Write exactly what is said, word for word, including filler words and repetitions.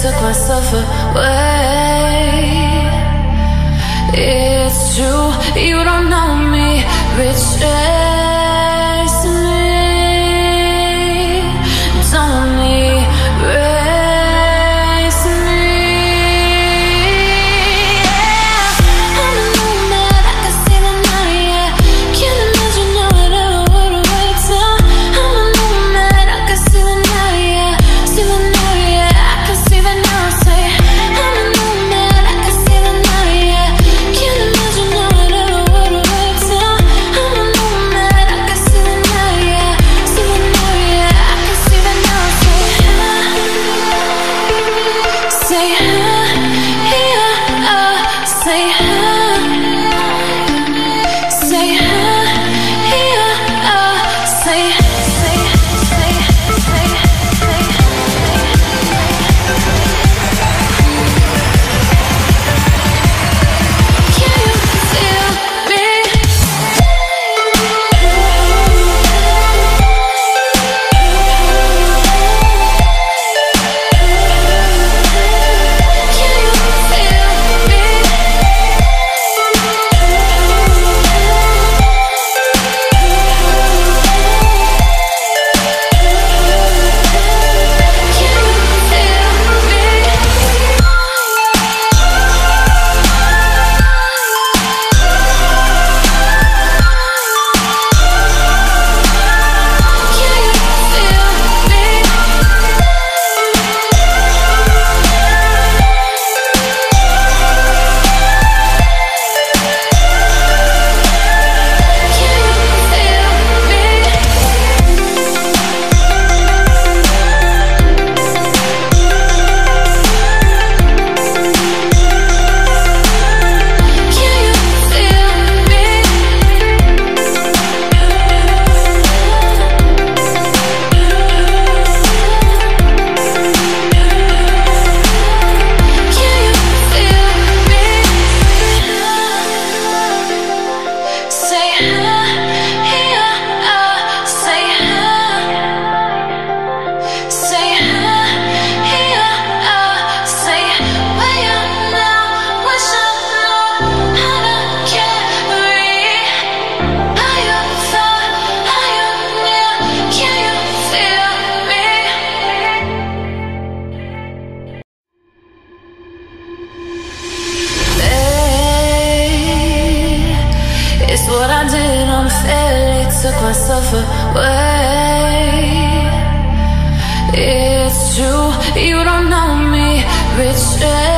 took myself away. It's true, you don't know me, retrace me. Don't erase me. Yeah, I'm a nomad, I can see the night, yeah. Can't imagine now whatever would've waited till. I'm a nomad, I can see the night, yeah. See the night, yeah, I can see the now. Say, I'm a nomad, I can see the night, yeah. Can't imagine now whatever would've waited till. I'm a nomad, I can see the night, yeah. See the night, yeah, I can see the now. Say, say, heya, uh, say, say, heya, uh, say, say, say, say, say. Can you feel me? It's what I did unfairly, took myself away. It's true, you don't know me, rich.